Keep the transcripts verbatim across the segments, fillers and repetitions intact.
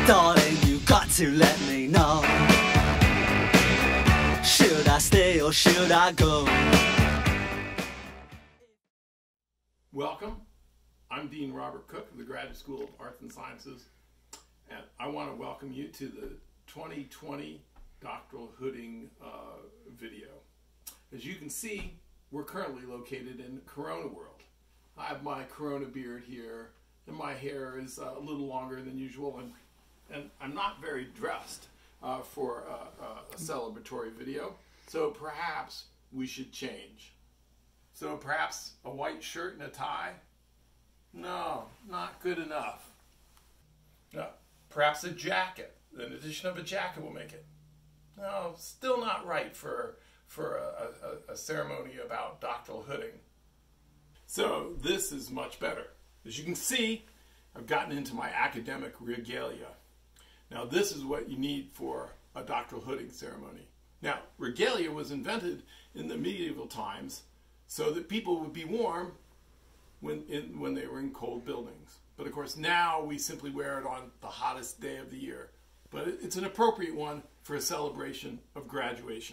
Darling, you got to let me know. Should I stay or should I go? Welcome. I'm Dean Robert Cook of the Graduate School of Arts and Sciences, and I want to welcome you to the twenty twenty Doctoral Hooding uh, video. As you can see, we're currently located in Corona World. I have my Corona beard here, and my hair is uh, a little longer than usual, and, and I'm not very dressed uh, for a, a, a celebratory video, so perhaps we should change. So perhaps a white shirt and a tie? No, not good enough. No, perhaps a jacket. An addition of a jacket will make it. No, still not right for, for a, a, a ceremony about doctoral hooding. So this is much better. As you can see, I've gotten into my academic regalia. Now this is what you need for a doctoral hooding ceremony. Now, regalia was invented in the medieval times so that people would be warm when, in, when they were in cold buildings. But of course now we simply wear it on the hottest day of the year. But it's an appropriate one for a celebration of graduation.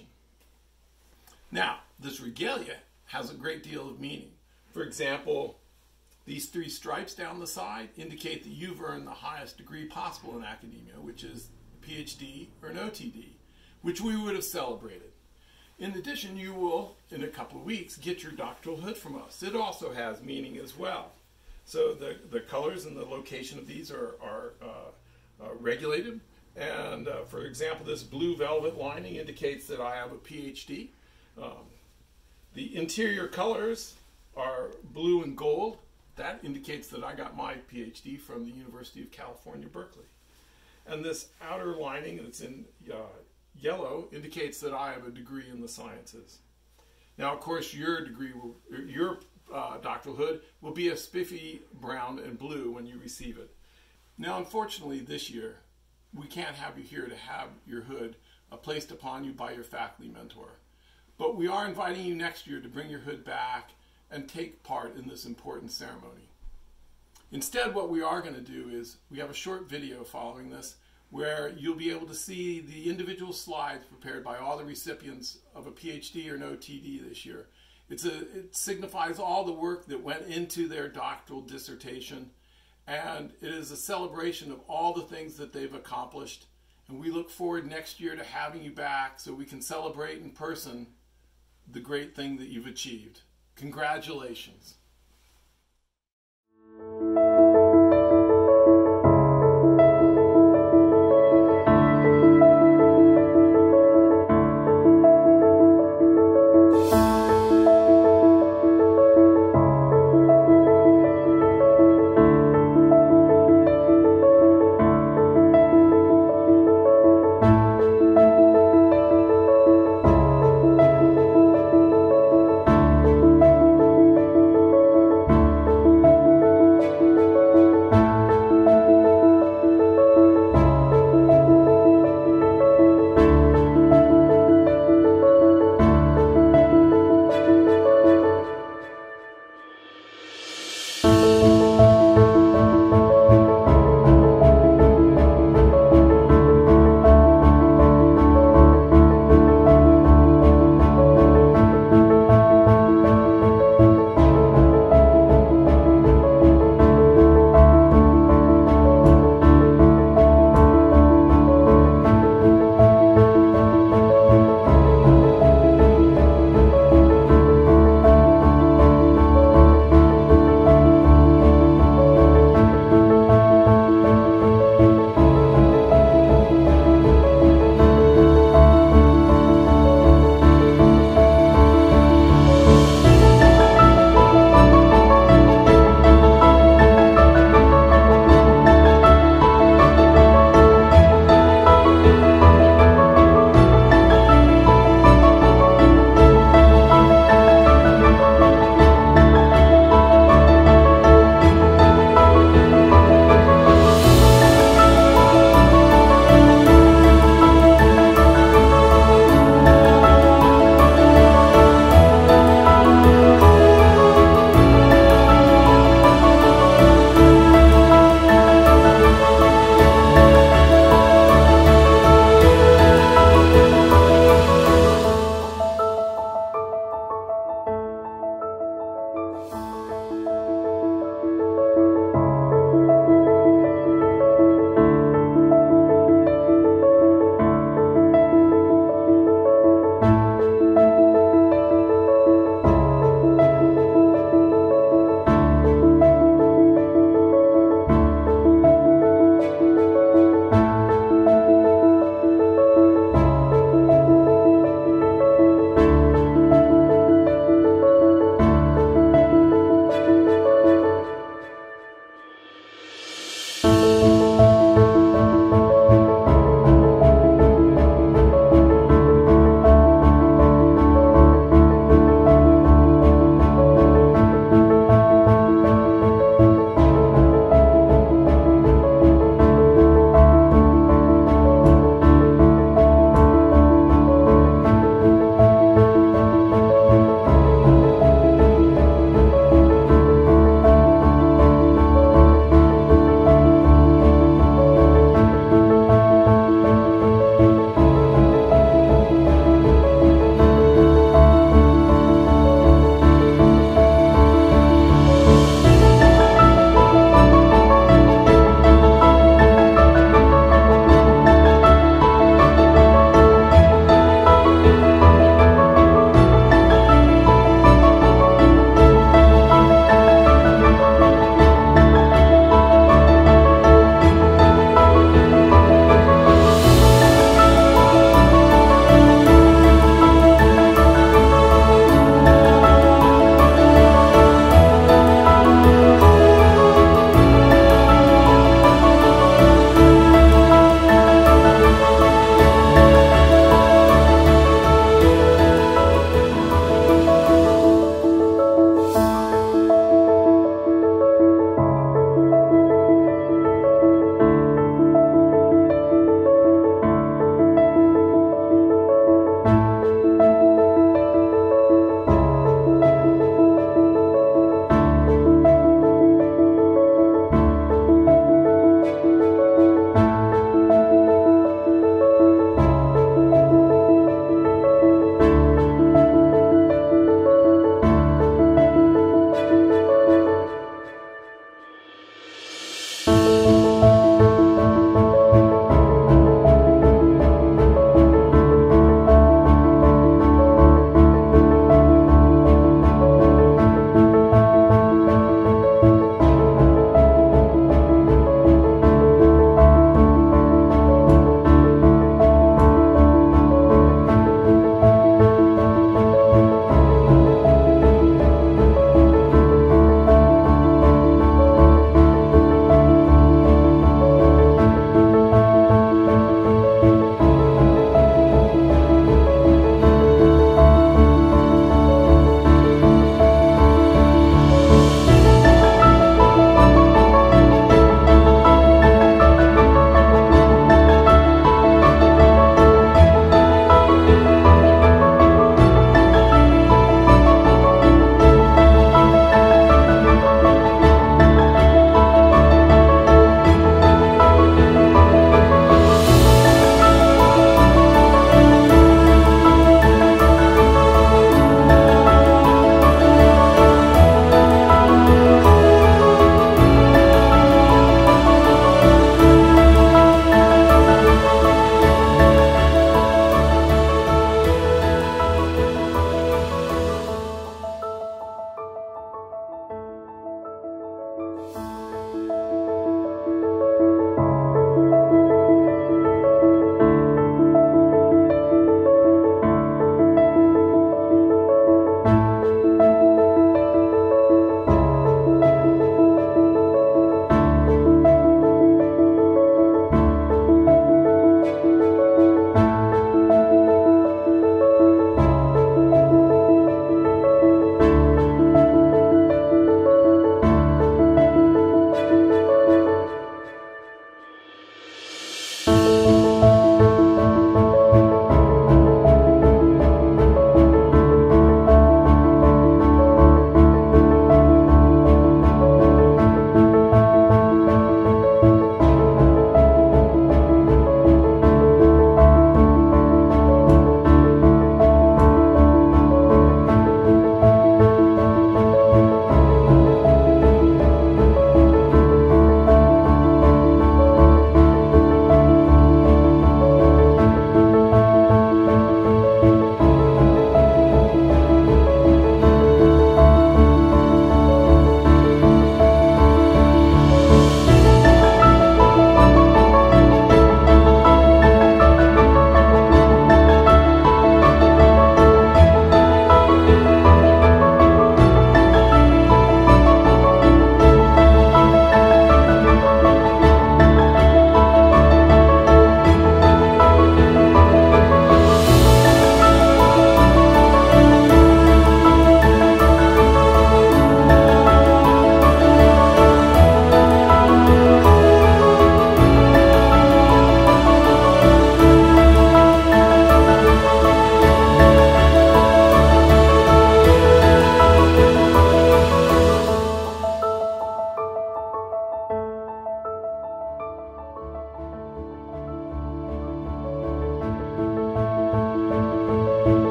Now, this regalia has a great deal of meaning. For example, these three stripes down the side indicate that you've earned the highest degree possible in academia, which is a P H D or an O T D, which we would have celebrated. In addition, you will, in a couple of weeks, get your doctoral hood from us. It also has meaning as well. So the, the colors and the location of these are, are uh, uh, regulated. And uh, for example, this blue velvet lining indicates that I have a P H D. Um, the interior colors are blue and gold. That indicates that I got my P H D from the University of California, Berkeley. And this outer lining that's in uh, yellow indicates that I have a degree in the sciences. Now, of course, your degree, will, your uh, doctoral hood will be a spiffy brown and blue when you receive it. Now, unfortunately, this year, we can't have you here to have your hood uh, placed upon you by your faculty mentor. But we are inviting you next year to bring your hood back and take part in this important ceremony. Instead, what we are going to do is we have a short video following this where you'll be able to see the individual slides prepared by all the recipients of a P H D or an O T D this year. It's a, it signifies all the work that went into their doctoral dissertation, and it is a celebration of all the things that they've accomplished. And we look forward next year to having you back so we can celebrate in person the great thing that you've achieved. Congratulations.